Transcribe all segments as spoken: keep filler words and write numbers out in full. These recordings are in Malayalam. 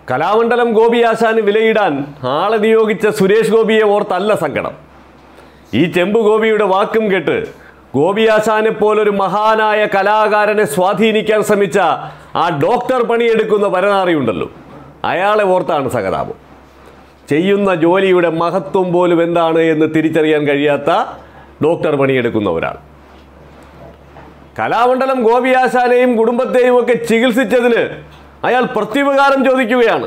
കലാമണ്ഡലം ഗോപി ആശാന് വിലയിടാൻ ആളെ നിയോഗിച്ച സുരേഷ് ഗോപിയെ ഓർത്തല്ല സങ്കടം. ഈ ചെമ്പ് ഗോപിയുടെ വാക്കും കേട്ട് ഗോപി ആശാനെ പോലൊരു മഹാനായ കലാകാരനെ സ്വാധീനിക്കാൻ ശ്രമിച്ച ആ ഡോക്ടർ പണിയെടുക്കുന്ന പരനാറിയുണ്ടല്ലോ, അയാളെ ഓർത്താണ് സഹതാപം. ചെയ്യുന്ന ജോലിയുടെ മഹത്വം പോലും എന്താണ് എന്ന് തിരിച്ചറിയാൻ കഴിയാത്ത ഡോക്ടർ പണിയെടുക്കുന്ന ഒരാൾ. കലാമണ്ഡലം ഗോപി ആശാനെയും കുടുംബത്തെയും ഒക്കെ ചികിത്സിച്ചതിന് അയാൾ പ്രത്യുപകാരം ചോദിക്കുകയാണ്.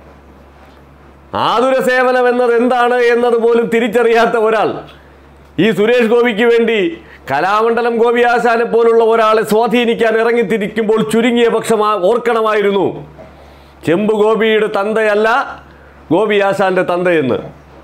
ആതുര സേവനം എന്നത് എന്താണ് എന്നതുപോലും തിരിച്ചറിയാത്ത ഒരാൾ ഈ സുരേഷ് ഗോപിക്ക് വേണ്ടി കലാമണ്ഡലം ഗോപി ആശാനെ പോലുള്ള ഒരാളെ സ്വാധീനിക്കാൻ ഇറങ്ങിത്തിരിക്കുമ്പോൾ ചുരുങ്ങിയ പക്ഷം ഓർക്കണമായിരുന്നു ചെമ്പ് ഗോപിയുടെ തന്തയല്ല ഗോപി ആശാന്റെ തന്തയെന്ന്.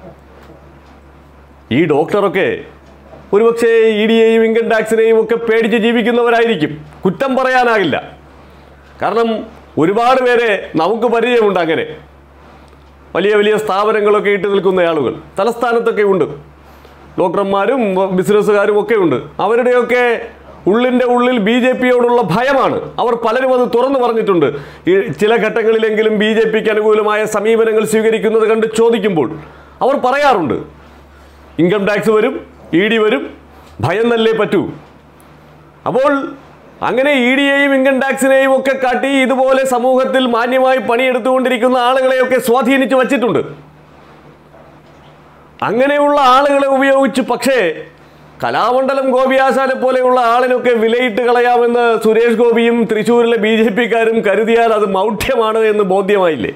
ഈ ഡോക്ടറൊക്കെ ഒരുപക്ഷെ ഇ ഡിയെയും ഇൻകം ടാക്സിനെയും ഒക്കെ പേടിച്ച് ജീവിക്കുന്നവരായിരിക്കും. കുറ്റം പറയാനാകില്ല. കാരണം ഒരുപാട് പേരെ നമുക്ക് പരിചയമുണ്ട്. അങ്ങനെ വലിയ വലിയ സ്ഥാപനങ്ങളൊക്കെ ഇട്ട് നിൽക്കുന്ന ആളുകൾ തലസ്ഥാനത്തൊക്കെ ഉണ്ട്. ഡോക്ടർമാരും ബിസിനസ്സുകാരും ഒക്കെ ഉണ്ട്. അവരുടെയൊക്കെ ഉള്ളിൻ്റെ ഉള്ളിൽ ബി ജെ പിയോടുള്ള ഭയമാണ്. അവർ പലരും അത് തുറന്നു പറഞ്ഞിട്ടുണ്ട്. ഈ ചില ഘട്ടങ്ങളിലെങ്കിലും ബി ജെ പിക്ക് അനുകൂലമായ സമീപനങ്ങൾ സ്വീകരിക്കുന്നത് കണ്ട് ചോദിക്കുമ്പോൾ അവർ പറയാറുണ്ട്, ഇൻകം ടാക്സ് വരും, ഇ ഡി വരും, ഭയം നല്ലേ പറ്റൂ. അപ്പോൾ അങ്ങനെ ഇ ഡിയെയും ഇൻകം ടാക്സിനെയും ഒക്കെ കാട്ടി ഇതുപോലെ സമൂഹത്തിൽ മാന്യമായി പണിയെടുത്തുകൊണ്ടിരിക്കുന്ന ആളുകളെയൊക്കെ സ്വാധീനിച്ച് വച്ചിട്ടുണ്ട്. അങ്ങനെയുള്ള ആളുകളെ ഉപയോഗിച്ച് പക്ഷേ കലാമണ്ഡലം ഗോപി ആശാനെ പോലെയുള്ള ആളിനൊക്കെ വിലയിട്ട് കളയാമെന്ന് സുരേഷ് ഗോപിയും തൃശ്ശൂരിലെ ബി ജെ പിക്കാരും കരുതിയാൽ അത് മൗഢ്യമാണ് എന്ന് ബോധ്യമായില്ലേ?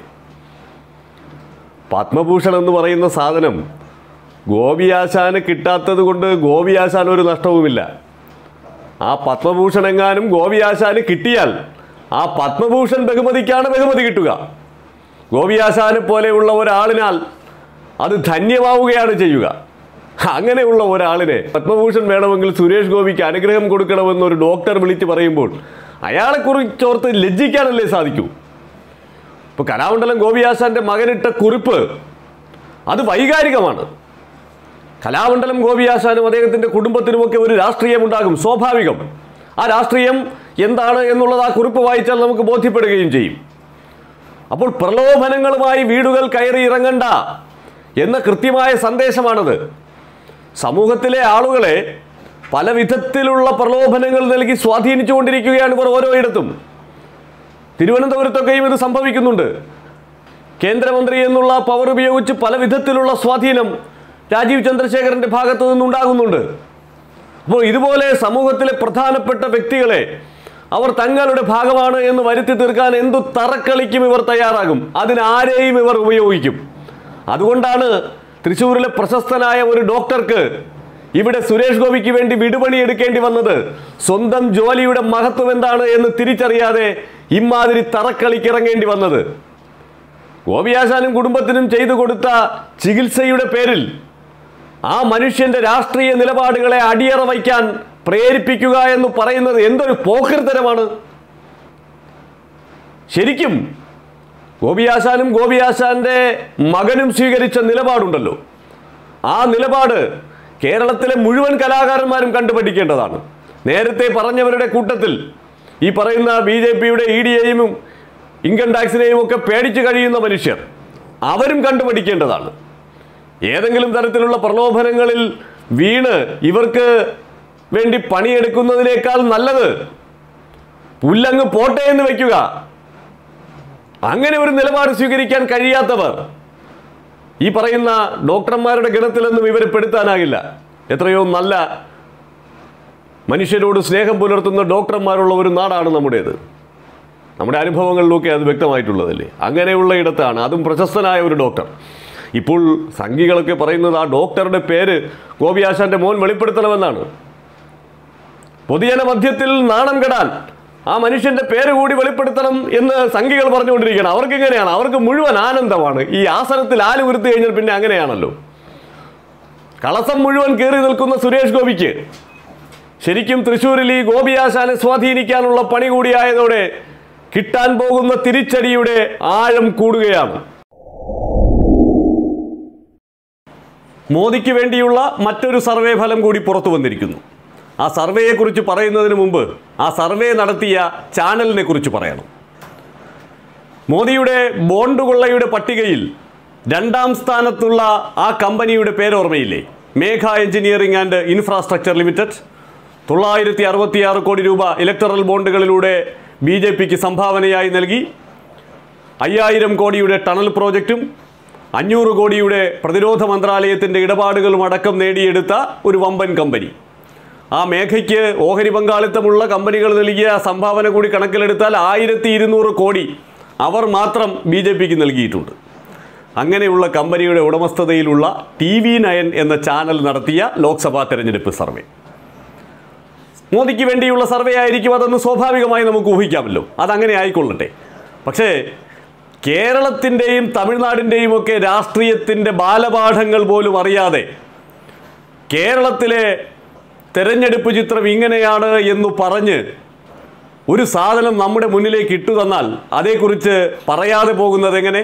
പത്മഭൂഷൺ എന്ന് പറയുന്ന സാധനം ഗോപി ആശാന് കിട്ടാത്തത് കൊണ്ട് ഗോപി ആശാൻ ഒരു നഷ്ടവുമില്ല. ആ പത്മഭൂഷൺ എങ്ങാനും ഗോപി ആശാന് കിട്ടിയാൽ ആ പത്മഭൂഷൺ ബഹുമതിക്കാണ് ബഹുമതി കിട്ടുക. ഗോപി ആശാനെ പോലെയുള്ള ഒരാളിനാൽ അത് ധന്യമാവുകയാണ് ചെയ്യുക. അങ്ങനെയുള്ള ഒരാളിനെ പത്മഭൂഷൺ വേണമെങ്കിൽ സുരേഷ് ഗോപിക്ക് അനുഗ്രഹം കൊടുക്കണമെന്നൊരു ഡോക്ടർ വിളിച്ച് പറയുമ്പോൾ അയാളെക്കുറിച്ചോർത്ത് ലജ്ജിക്കാനല്ലേ സാധിക്കൂ? ഇപ്പോൾ കലാമണ്ഡലം ഗോപി ആശാന്റെ മകനിട്ട കുറിപ്പ് അത് വൈകാരികമാണ്. കലാമണ്ഡലം ഗോപി ആശാനും അദ്ദേഹത്തിൻ്റെ കുടുംബത്തിനുമൊക്കെ ഒരു രാഷ്ട്രീയമുണ്ടാകും, സ്വാഭാവികം. ആ രാഷ്ട്രീയം എന്താണ് എന്നുള്ളത് ആ കുറിപ്പ് വായിച്ചാൽ നമുക്ക് ബോധ്യപ്പെടുകയും ചെയ്യും. അപ്പോൾ പ്രലോഭനങ്ങളുമായി വീടുകൾ കയറി ഇറങ്ങണ്ട എന്ന കൃത്യമായ സന്ദേശമാണത്. സമൂഹത്തിലെ ആളുകളെ പല വിധത്തിലുള്ള പ്രലോഭനങ്ങൾ നൽകി സ്വാധീനിച്ചുകൊണ്ടിരിക്കുകയാണ് ഇവർ ഓരോയിടത്തും. തിരുവനന്തപുരത്തൊക്കെയും ഇത് സംഭവിക്കുന്നുണ്ട്. കേന്ദ്രമന്ത്രി എന്നുള്ള പവർ ഉപയോഗിച്ച് പല വിധത്തിലുള്ള സ്വാധീനം രാജീവ് ചന്ദ്രശേഖരൻ്റെ ഭാഗത്തു നിന്നുണ്ടാകുന്നുണ്ട്. അപ്പോൾ ഇതുപോലെ സമൂഹത്തിലെ പ്രധാനപ്പെട്ട വ്യക്തികളെ അവർ തങ്ങളുടെ ഭാഗമാണ് എന്ന് വരുത്തി തീർക്കാൻ എന്തു തറക്കളിക്കും ഇവർ തയ്യാറാകും. അതിനാരെയും ഇവർ ഉപയോഗിക്കും. അതുകൊണ്ടാണ് തൃശ്ശൂരിലെ പ്രശസ്തനായ ഒരു ഡോക്ടർക്ക് ഇവിടെ സുരേഷ് ഗോപിക്ക് വേണ്ടി വിടുപണി എടുക്കേണ്ടി വന്നത്. സ്വന്തം ജോലിയുടെ മഹത്വം എന്താണ് എന്ന് തിരിച്ചറിയാതെ ഇമാതിരി തറക്കളിക്കിറങ്ങേണ്ടി വന്നത്. ഗോപി ആശാനും കുടുംബത്തിനും ചെയ്തു കൊടുത്ത ചികിത്സയുടെ പേരിൽ ആ മനുഷ്യന്റെ രാഷ്ട്രീയ നിലപാടുകളെ അടിയറ വയ്ക്കാൻ പ്രേരിപ്പിക്കുക എന്ന് പറയുന്നത് എന്തൊരു പോക്കൃത്തരമാണ്. ശരിക്കും ഗോപി ആശാനും ഗോപി ആശാന്റെ മകനും സ്വീകരിച്ച നിലപാടുണ്ടല്ലോ, ആ നിലപാട് കേരളത്തിലെ മുഴുവൻ കലാകാരന്മാരും കണ്ടുപഠിക്കേണ്ടതാണ്. നേരത്തെ പറഞ്ഞവരുടെ കൂട്ടത്തിൽ ഈ പറയുന്ന ബി ജെ പിയുടെ ഇ ഡിയെയും ഇൻകം ടാക്സിനെയും ഒക്കെ പേടിച്ച് കഴിയുന്ന മനുഷ്യർ, അവരും കണ്ടുപഠിക്കേണ്ടതാണ്. ഏതെങ്കിലും തരത്തിലുള്ള പ്രലോഭനങ്ങളിൽ വീണ് ഇവർക്ക് വേണ്ടി പണിയെടുക്കുന്നതിനേക്കാൾ നല്ലത് പുല്ലങ്ങ് പോട്ടെ എന്ന് വയ്ക്കുക. അങ്ങനെ ഒരു നിലപാട് സ്വീകരിക്കാൻ കഴിയാത്തവർ ഈ പറയുന്ന ഡോക്ടർമാരുടെ ഗണത്തിലൊന്നും ഇവരെ പെടുത്താനാകില്ല. എത്രയോ നല്ല മനുഷ്യരോട് സ്നേഹം പുലർത്തുന്ന ഡോക്ടർമാരുള്ള ഒരു നാടാണ് നമ്മുടേത്. നമ്മുടെ അനുഭവങ്ങളിലൊക്കെ അത് വ്യക്തമായിട്ടുള്ളതല്ലേ. അങ്ങനെയുള്ള ഇടത്താണ്, അതും പ്രശസ്തനായ ഒരു ഡോക്ടർ. ഇപ്പോൾ സംഘികളൊക്കെ പറയുന്നത് ആ ഡോക്ടറുടെ പേര് ഗോപി ആശാന്റെ മോൻ വെളിപ്പെടുത്തണമെന്നാണ്. പൊതുജന മധ്യത്തിൽ നാണം കെടാൻ ആ മനുഷ്യന്റെ പേര് കൂടി വെളിപ്പെടുത്തണം എന്ന് സംഘികൾ പറഞ്ഞുകൊണ്ടിരിക്കുകയാണ്. അവർക്ക് എങ്ങനെയാണ്? അവർക്ക് മുഴുവൻ ആനന്ദമാണ്. ഈ ആസനത്തിൽ ആല് ഉരുത്തി കഴിഞ്ഞാൽ പിന്നെ അങ്ങനെയാണല്ലോ. കളസം മുഴുവൻ കയറി നിൽക്കുന്ന സുരേഷ് ഗോപിക്ക് ശരിക്കും തൃശ്ശൂരിൽ ഈ ഗോപി ആശാനെ സ്വാധീനിക്കാനുള്ള പണി കൂടിയായതോടെ കിട്ടാൻ പോകുന്ന തിരിച്ചടിയുടെ ആഴം കൂടുകയാണ്. മോദിക്ക് വേണ്ടിയുള്ള മറ്റൊരു സർവേ ഫലം കൂടി പുറത്തു വന്നിരിക്കുന്നു. ആ സർവേയെക്കുറിച്ച് പറയുന്നതിന് മുമ്പ് ആ സർവേ നടത്തിയ ചാനലിനെ കുറിച്ച് പറയണം. മോദിയുടെ ബോണ്ട് കൊള്ളയുടെ പട്ടികയിൽ രണ്ടാം സ്ഥാനത്തുള്ള ആ കമ്പനിയുടെ പേരോർമ്മയില്ലേ? Megha engineering and infrastructure limited. തൊള്ളായിരത്തി അറുപത്തിയാറ് കോടി രൂപ ഇലക്ടറൽ ബോണ്ടുകളിലൂടെ ബി ജെ പിക്ക് സംഭാവനയായി നൽകി. അയ്യായിരം കോടിയുടെ ടണൽ പ്രോജക്റ്റും അഞ്ഞൂറ് കോടിയുടെ പ്രതിരോധ മന്ത്രാലയത്തിൻ്റെ ഇടപാടുകളും അടക്കം നേടിയെടുത്ത ഒരു വമ്പൻ കമ്പനി. ആ മേഘയ്ക്ക് ഓഹരി പങ്കാളിത്തമുള്ള കമ്പനികൾ നൽകിയ സംഭാവന കൂടി കണക്കിലെടുത്താൽ ആയിരത്തി ഇരുന്നൂറ് കോടി അവർ മാത്രം ബി ജെ പിക്ക് നൽകിയിട്ടുണ്ട്. അങ്ങനെയുള്ള കമ്പനിയുടെ ഉടമസ്ഥതയിലുള്ള ടി വി നയൻ എന്ന ചാനൽ നടത്തിയ ലോക്സഭാ തെരഞ്ഞെടുപ്പ് സർവേ. മോദിക്ക് വേണ്ടിയുള്ള സർവേ ആയിരിക്കും അതെന്ന് സ്വാഭാവികമായി നമുക്ക് ഊഹിക്കാമല്ലോ. അതങ്ങനെ ആയിക്കൊള്ളട്ടെ. പക്ഷേ കേരളത്തിൻ്റെയും തമിഴ്നാടിൻ്റെയും ഒക്കെ രാഷ്ട്രീയത്തിൻ്റെ ബാലപാഠങ്ങൾ പോലും അറിയാതെ കേരളത്തിലെ തെരഞ്ഞെടുപ്പ് ചിത്രം ഇങ്ങനെയാണ് എന്ന് പറഞ്ഞ് ഒരു സാധനം നമ്മുടെ മുന്നിലേക്ക് ഇട്ടു തന്നാൽ അതേക്കുറിച്ച് പറയാതെ പോകുന്നത് എങ്ങനെ?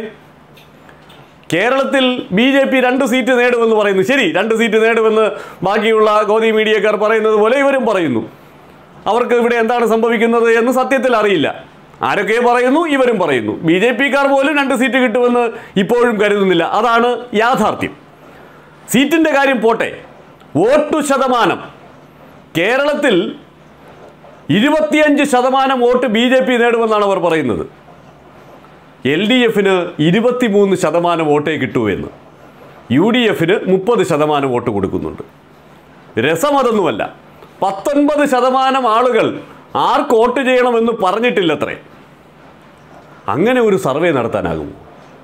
കേരളത്തിൽ ബി ജെ പി രണ്ട് സീറ്റ് നേടുമെന്ന് പറയുന്നു. ശരി, രണ്ട് സീറ്റ് നേടുമെന്ന് ബാക്കിയുള്ള ഗോദി മീഡിയക്കാർ പറയുന്നത് പോലെ ഇവരും പറയുന്നു. അവർക്ക് ഇവിടെ എന്താണ് സംഭവിക്കുന്നത് എന്ന് സത്യത്തിൽ അറിയില്ല. ആരൊക്കെ പറയുന്നു, ഇവരും പറയുന്നു. ബി ജെ പിക്കാർ പോലും രണ്ട് സീറ്റ് കിട്ടുമെന്ന് ഇപ്പോഴും കരുതുന്നില്ല. അതാണ് യാഥാർത്ഥ്യം. സീറ്റിൻ്റെ കാര്യം പോട്ടെ, വോട്ടു ശതമാനം കേരളത്തിൽ ഇരുപത്തിയഞ്ച് ശതമാനം വോട്ട് ബി ജെ പി നേടുമെന്നാണ് അവർ പറയുന്നത്. എൽ ഡി എഫിന് ഇരുപത്തിമൂന്ന് ശതമാനം വോട്ടേ കിട്ടൂ എന്ന്, യു ഡി എഫിന് മുപ്പത് ശതമാനം വോട്ട് കൊടുക്കുന്നുണ്ട്. രസം അതൊന്നുമല്ല, പത്തൊൻപത് ശതമാനം ആളുകൾ ആർക്ക് വോട്ട് ചെയ്യണമെന്ന് പറഞ്ഞിട്ടില്ലത്രേ. അങ്ങനെ ഒരു സർവേ നടത്താനാകുമോ?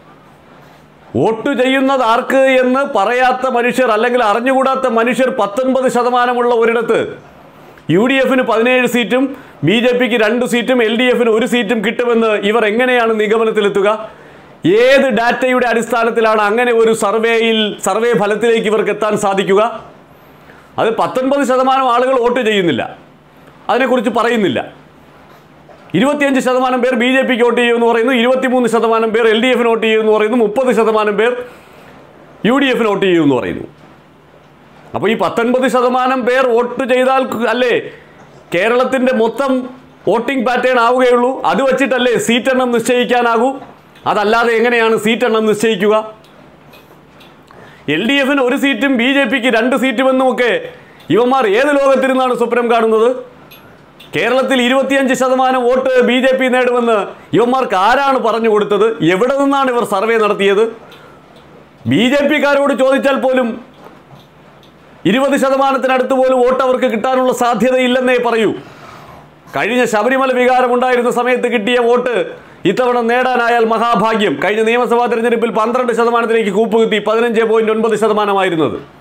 വോട്ട് ചെയ്യുന്നത് ആർക്ക് എന്ന് പറയാത്ത മനുഷ്യർ, അല്ലെങ്കിൽ അറിഞ്ഞുകൂടാത്ത മനുഷ്യർ പത്തൊൻപത് ശതമാനമുള്ള ഒരിടത്ത് യു ഡി എഫിന് പതിനേഴ് സീറ്റും ബി ജെ പിക്ക് രണ്ട് സീറ്റും എൽ ഡി എഫിന് ഒരു സീറ്റും കിട്ടുമെന്ന് ഇവർ എങ്ങനെയാണ് നിഗമനത്തിലെത്തുക? ഏത് ഡാറ്റയുടെ അടിസ്ഥാനത്തിലാണ് അങ്ങനെ ഒരു സർവേയിൽ സർവേ ഫലത്തിലേക്ക് ഇവർക്ക് എത്താൻ സാധിക്കുക? അത് പത്തൊൻപത് ശതമാനം ആളുകൾ വോട്ട് ചെയ്യുന്നില്ല, അതിനെക്കുറിച്ച് പറയുന്നില്ല. ഇരുപത്തിയഞ്ച് ശതമാനം പേർ ബി ജെ പിക്ക് വോട്ട് ചെയ്യുമെന്ന് പറയുന്നു, ഇരുപത്തിമൂന്ന് ശതമാനം പേർ എൽ ഡി എഫിന് വോട്ട് ചെയ്യുമെന്ന് പറയുന്നു, മുപ്പത് ശതമാനം പേർ യു ഡി എഫിന് വോട്ട് ചെയ്യുമെന്ന് പറയുന്നു. അപ്പോൾ ഈ പത്തൊൻപത് ശതമാനം പേർ വോട്ട് ചെയ്താൽ അല്ലേ കേരളത്തിൻ്റെ മൊത്തം വോട്ടിംഗ് പാറ്റേൺ ആവുകയുള്ളൂ? അത് വച്ചിട്ടല്ലേ സീറ്റ് എണ്ണം നിശ്ചയിക്കാനാകൂ? അതല്ലാതെ എങ്ങനെയാണ് സീറ്റ് എണ്ണം നിശ്ചയിക്കുക? എൽ ഡി എഫിന് ഒരു സീറ്റും ബി ജെ പിക്ക് രണ്ട് സീറ്റുമെന്നുമൊക്കെ ഇവന്മാർ ഏത് ലോകത്തിരുന്നാണ് സ്വപ്നം കാണുന്നത്? കേരളത്തിൽ ഇരുപത്തിയഞ്ച് ശതമാനം വോട്ട് ബി ജെ പി നേടുമെന്ന് ഇവന്മാർക്ക് ആരാണ് പറഞ്ഞു കൊടുത്തത്? എവിടെ നിന്നാണ് ഇവർ സർവേ നടത്തിയത്? ബി ജെ പിക്കാരോട് ചോദിച്ചാൽ പോലും ഇരുപത് ശതമാനത്തിനടുത്ത് പോലും വോട്ട് അവർക്ക് കിട്ടാനുള്ള സാധ്യതയില്ലെന്നേ പറയൂ. കഴിഞ്ഞ ശബരിമല വികാരമുണ്ടായിരുന്ന സമയത്ത് കിട്ടിയ വോട്ട് ഇത്തവണ നേടാനായാൽ മഹാഭാഗ്യം. കഴിഞ്ഞ നിയമസഭാ തെരഞ്ഞെടുപ്പിൽ പന്ത്രണ്ട് ശതമാനത്തിലേക്ക് കൂപ്പുകുത്തി, പതിനഞ്ച് പോയിന്റ് ഒൻപത് ശതമാനമായിരുന്നത്.